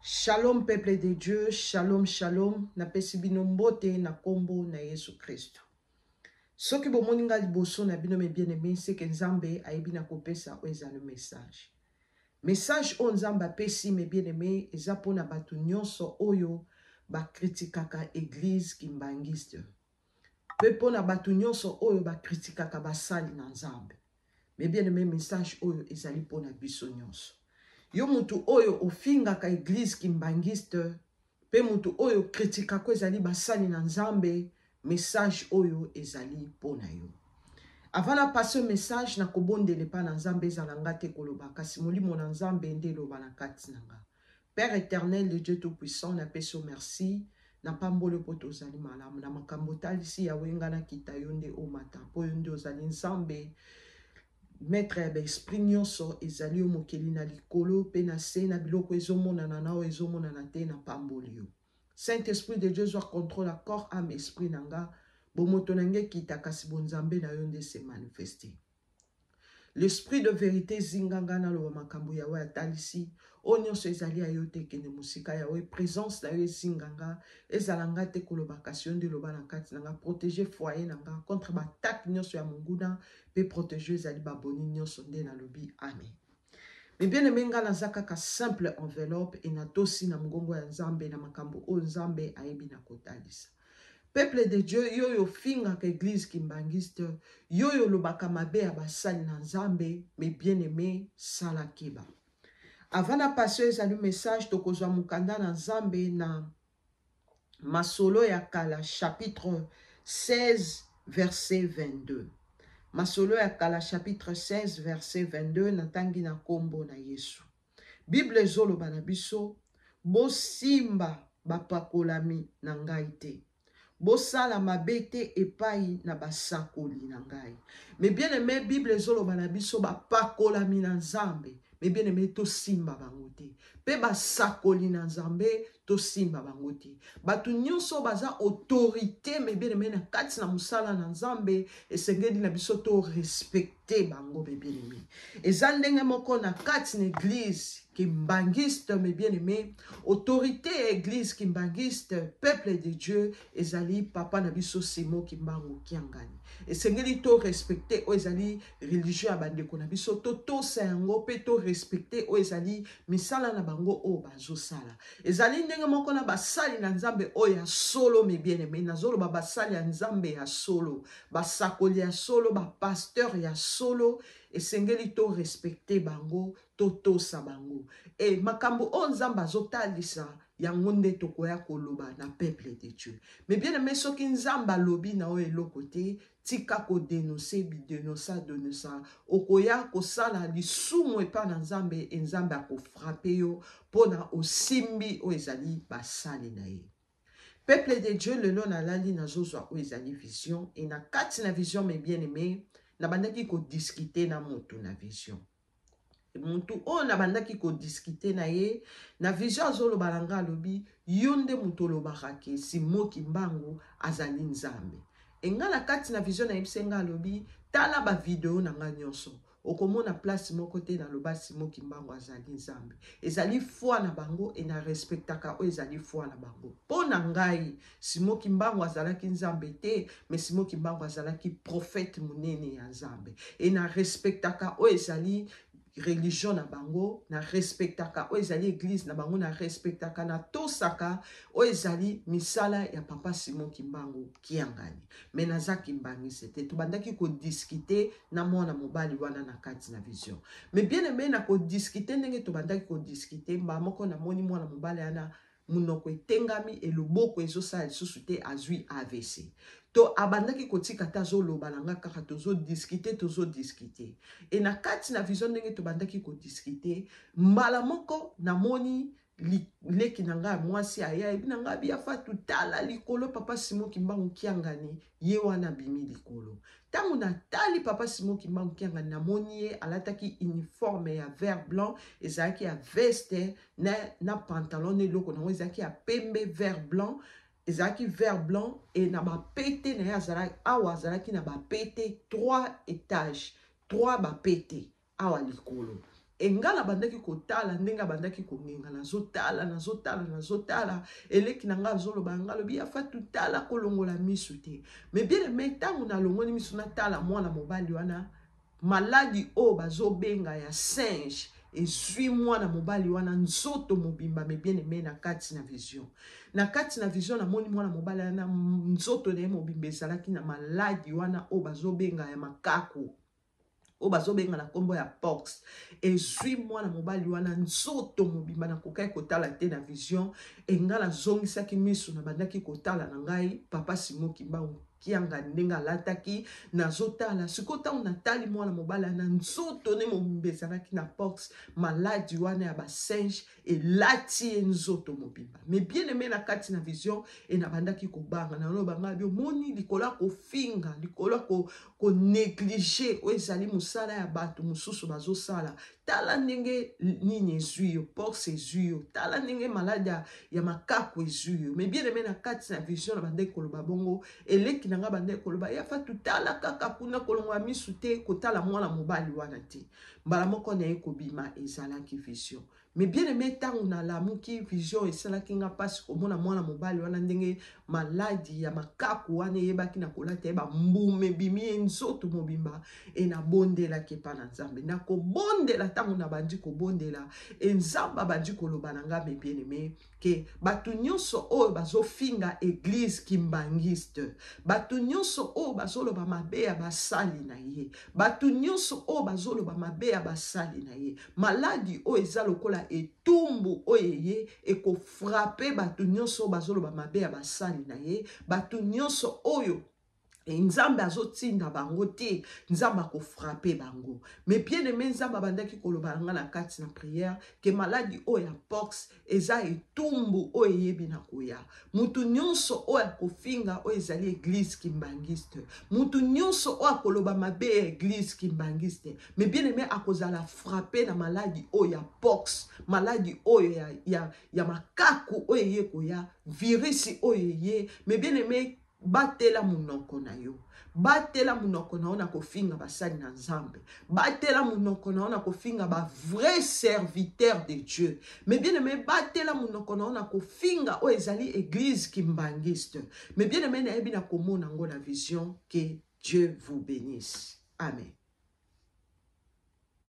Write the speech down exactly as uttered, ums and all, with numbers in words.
Shalom peuple de Dieu, shalom shalom, na pesi bino mbote na kombo na Yesu Kristo. Soki bomoni nga liboso na bino me bien-aimé, c'est que Nzambe ayebi na kopesa o eza le message. Message o Nzambe apesi me bien-aimé, eza pona bato nyonso oyo ba kritikaka église kimbangiste. Pe pona bato nyonso oyo ba kritikaka basali na Nzambe. Me bien-aimé, message oyo ezali pona biso nyonso. Yo mutu oyo ofinga ka église kimbangiste, pe mutu oyo kritika ko ezali basali na Nzambe, message oyo ezali pona yo. Avant na passer message na kobondele pa na Nzambe ezalanga te koloba, kasi molimo na Nzambe nde loba na kati nanga. Père éternel, le Dieu tout-puissant, na peso merci, na pambole po tozali malamu, na makambo talisi ya wenga na kita yonde o mata, po yonde ozali Nzambe, Maître ya esprit nyonso ezali o mokeli na likolo pe na se na biloko ezomonana na o ezomonana te na pamboli yo. Saint-Esprit de Dieu soit contrôle à corps, âme, esprit nanga, bomoto nange kita kasi bonzambe na yonde se manifester. L'esprit de vérité zinganga na lo makambo ya wa talisi, o nyonso ezali ayote kene musika ya we présence na yo zinganga, ezalanga te koloba kasi yonde loba na kati nanga, protéger foyer nanga contre batak nyonso ya munguna, pe protéger ezali baboni nyonso nde na lobi. Amen. Mais bien aimé nga nazaka ka simple enveloppe et na tosi na mgongo ya Nzambe na makambo o Nzambe ayebi na kotalisa. Peuple de Dieu, yo yo finga ka église kimbangiste, yo yo lobaka mabe ya basali na Nzambe, mais bien aimé sala kiba. Avant na passer ezali message tokozwa mukanda na Nzambe na Masolo ya kala chapitre seize verset vingt-deux. Masolo ya kala chapitre seize verset vingt-deux na tangi na kombo na Yesu. Bible zoloba na biso, bo simba bapakolami na ngai te. Bosala mabete epai na basakoli na ngai. Mais bien aimé, Bible zoloba na biso bapakolami na Nzambe. Mais bien aimé, to simba bangote. Pe basakoli na Nzambe, to simba bangote. Batu nyonso baza autorité, mais bien aimé, na kati na musala na Nzambe, esengeli na biso to respecter bango, mais bien aimé. Ezandenge moko na kati na église kimbangiste, mais bien aimé, autorité église kimbangiste, peuple de Dieu, ezali papa na biso simo kimbango kiangani. Esengeli to respecter o ezali religieux abandeko na biso, to to sango pe to respecter o ezali misala na bango o bazo sala. Ezali ndenge moko na basali na Nzambe o ya solo, mais bien aimé, na zolo ba basali ya Nzambe ya solo, basakoli ya solo, ba pasteur ya solo, esengeli to respecter bango, to to sa bango. E makambo o Nzambe azotalisa yango nde tokoya koloba na peuple de Dieu. Mais bien aimé, soki Nzambe lobi na o eloko te, tika ko dénoncer bi dénoncer dénoncer okoya ko sala lisumu epa na Nzambe, e Nzambe ako frapper yo pona osimbi o ezali basali na ye. Peuple de Dieu, le long na lali na zozwa o ezali vision, et na kati na vision, mais bien aimé, na bandaki ko discuter na moto na vision. Muntu o na bandaki ko discuter na ye, na vision azolo balanga lobi, yonde muto lo barake, si moki mbangu azali Nzambe. E nga na kati na vision na yebsenga lobi, tala ba video na nga nyonso. Okomona place moko te na loba si moki mbangu azali Nzambe. Ezali foi na bango e na respectaka o ezali foi na bango. Po na ngai, si moki mbangu azalaki Nzambe te, mais si moki mbangu azalaki prophète munene ya Nzambe. E na respectaka o ezali religion na bango, na respectaka o ezali église na bango, na respectaka na tosaka o ezali misala ya papa Simon Kimbangu kiangani. Mais naza kimbangi c'était to bandaki ko discuter na mwana mobali wana na kati na vision. Mais bien aimé na ko discuter ndenge to bandaki ko discuter mba moko na moni mwana mobali ana munoko etengami e loboko ezosala lisusu te azwi A V C. To abandaki kotika ta zo loba nanga kaka tozo discuter tozo discuter. E na kati na vision ndenge to bandaki ko discuter, mbala moko na moni li, leki nanga mwasi aya ebi nanga biya fatu tala likolo papa Simon Kimbangu kiangani ye wana bimi likolo. Tangu na tali papa Simon Kimbangu kiangani na moni ye alataki uniforme ya vert blanc, ezaki ya veste na, na pantalon ne loko na ezaki ya pembe vert blanc, ezaki vert blanc et na ba pété na yazalaki awa azalaki na ba pété trois étages, trois ba pété awa likolo. engala bandaki kotala ndenga bandaki kongenga nazotala nazotala nazotala eleki na nga zoloba nga lobi afa tutala kolongola misu te mais bien aimé ntango nalongoli misu natala mwana mobali wana maladi o bazobenga ya singe ezwi mwana mobali wana nzoto mobimba mais bien aimé na kati na vision na kati na vision namoni mwana mobali wana nzoto na ye mobimba ezalaki na maladi wana o bazobenga ya makaku o bazobenga na kombo ya pox ezwi mwana mobali wana nzoto mobimba na kokai kotala te na vision engala zongisaki misu na bandaki kotala na ngai papa Simon Kimbangu kianga ndenga lataki nazotala sikota unatali mwana mobala na nzoto ne mobimba ezalaki na pox maladi wana ya basinge elati nzoto mobimba mais bien aimé na kati na vision e na bandaki kobanga na loba nga bio moni likola kofinga likola ko ko négliger o ezali musala ya bato mususu bazosala tala ndenge nini ezwi yo pox ezwi yo tala ndenge maladi ya makaku ezwi yo mais bien aimé na kati na vision na bandaki koloba bongo eleki nanga bandaki koloba ya fa tutala kaka kuna kolongola misu te kotala mwana mobali wana te mbala moko na ye kobima ezalaki vision mais bien aimé ntango nalamuki vision esalaki nga mpasi komona mwana mobali wana ndenge maladi ya makaku wana eyebaki na kolata ye bambume ebimi ye nzoto mobimba e nabondelaki epa na nzambe nakobondela ntango na bandi kobondela e nzambe abandi koloba na nga mais bien aimé ke bato nyonso oyo bazofinga eglise kimbangiste bato nyonso oyo bazoloba mabe ya basali na ye bato nyonso oyo bazoloba mabe ya basali na ye maladi oyo eza lokola etumbu oyo ye ekofrape bato nyonso oyo bazoloba mabe ya basali na ye bato nyonso oyo nzambe azotinda bango te nzambe akofrape bango mais bien aimé nzambe abandaki koloba nga na kati na prière ke maladi oyo ya pox eza etumbu oyo eyebi na koya mutu nyonso oyo akofinga oyo ezali eglise kimbangiste mutu nyonso oyo akoloba mabe ya eglise kimbangiste mais bien aimé akozala frappe na maladi oyo ya pox maladi oyo ya, ya, ya makaku oyo eye koya virisi oyo eye mais bien aimé batela munoko na yo batela munoko na yo na kofinga basali na nzambe batela munoko na yo na kofinga ba vrai serviteur de Dieu mais bien aimé batela munoko na yo na kofinga o ezali église kimbangiste mais bien aimé na yebi na komona ngo na vision que Dieu vous bénisse amen.